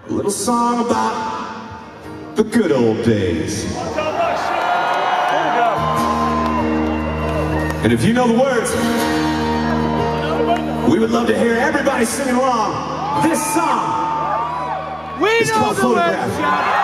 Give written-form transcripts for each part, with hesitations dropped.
A little song about the good old days. And if you know the words, we would love to hear everybody singing along. This song is called Photograph.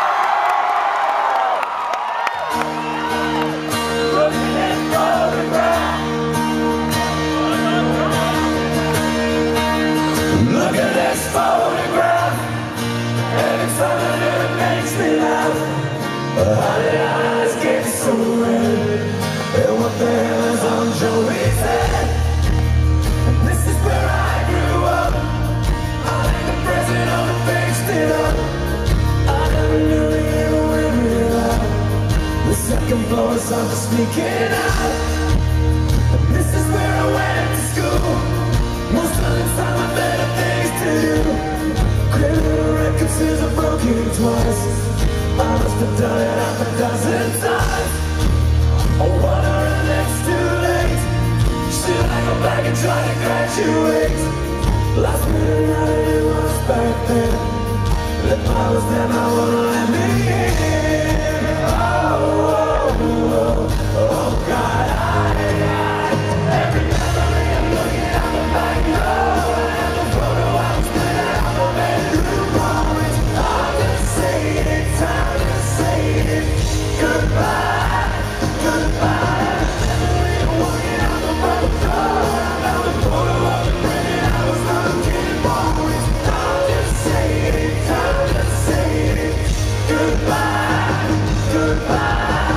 Look at this photograph, every time it makes me laugh. How did eyes get so red? And what the hell is on Joey's head? And this is where I grew up. I think the president fixed it up. I never knew he ever went without. The second floor is on for sneaking out. And this is where I went to school. Most of the time I better things to do. Criminal record says I've broken twice. I must have done it half a dozen times. Oh, wondering it's too late. Should I go back and try to graduate? Last minute I knew I was back then. If I was them, I wouldn't let me in. Oh, God, every memory I'm looking at the back door. And the photo I was playing out the bedroom moment. I'm just saying it, time to say it. Goodbye, goodbye. Memory of walking out the front door. I found the photo of the printed I was looking for it. I'm just saying it, time to say it. Goodbye, goodbye.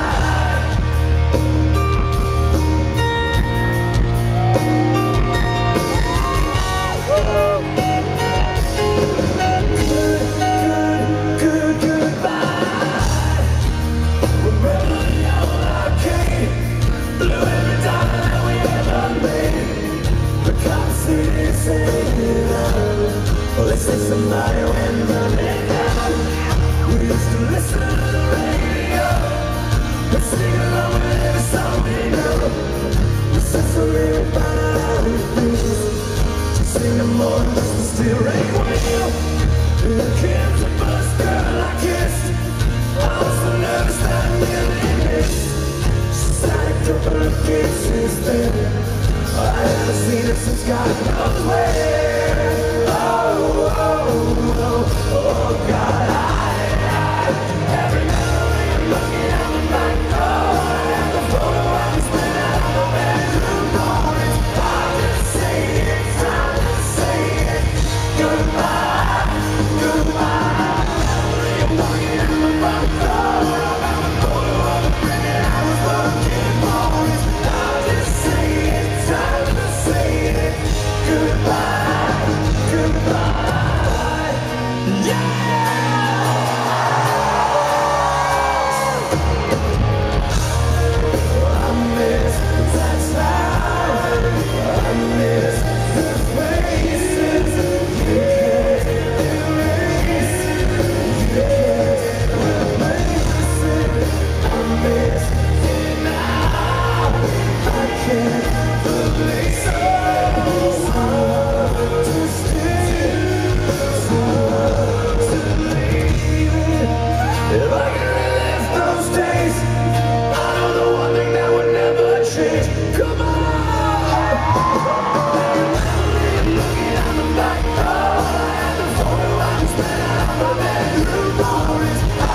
Somebody went running down. We used to listen to the radio and sing along with every song we know. We said so really about how we feel. To sing them more than just the steering wheel. Here came the first girl I kissed. I was so nervous that I nearly missed. She stacked up her kisses then. I haven't seen her since God knows where. Oh, God, every memory I'm looking at the back door. And the photo I was playing out of the bedroom door. I'm just saying it, time to say it. Goodbye, goodbye. Memory I'm looking at the front door. I found the photo of the printed I was looking for. I'm just saying it, time to say it. Goodbye, goodbye. Back door, and the photo I was playing out of my bedroom door.